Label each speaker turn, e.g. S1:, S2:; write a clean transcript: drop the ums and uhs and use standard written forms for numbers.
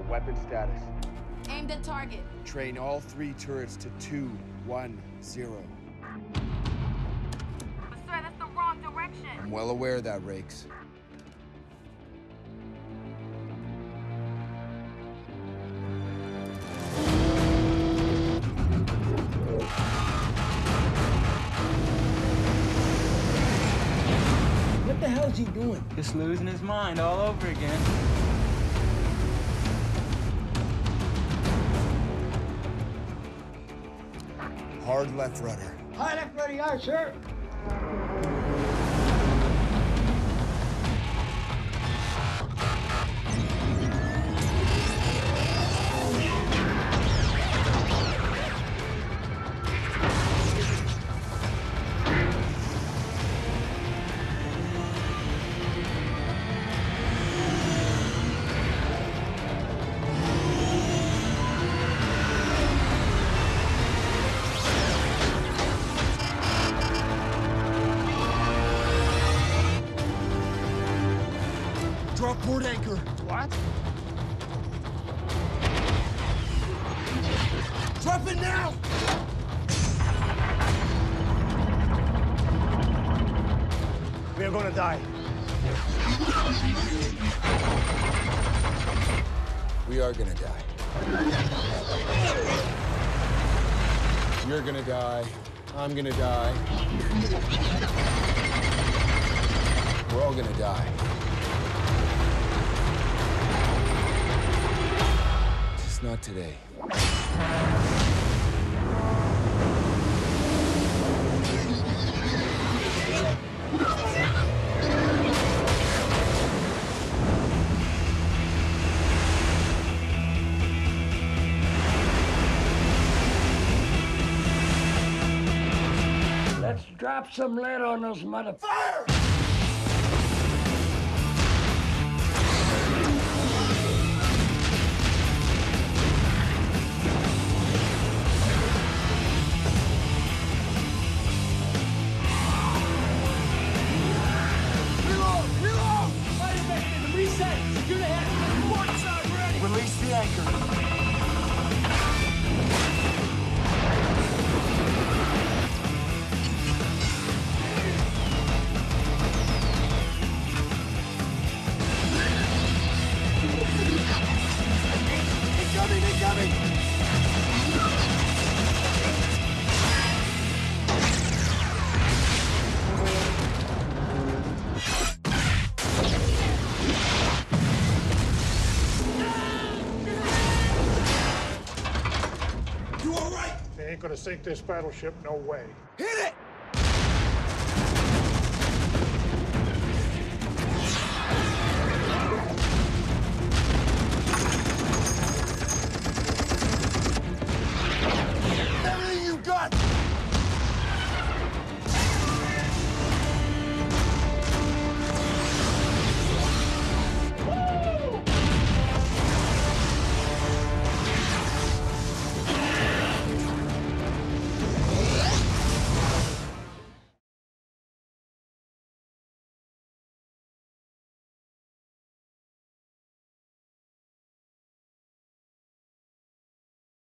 S1: Weapon status.
S2: Aimed at target.
S1: Train all 3 turrets to 2-1-0.
S2: But sir, that's the wrong direction.
S1: I'm well aware of that, Rakes.
S3: What the hell's he doing?
S4: Just losing his mind all over again.
S1: Hard left rudder.
S3: High left ready, aye, sir.
S1: Drop port anchor.
S3: What?
S1: Drop it now!
S3: We are gonna die.
S1: We are gonna die. You're gonna die. I'm gonna die. We're all gonna die. Just not today.
S3: Let's drop some lead on those motherfuckers.
S1: Fire! Release the anchor. Incoming, incoming!
S5: They ain't gonna sink this battleship, no way.
S1: Hit it!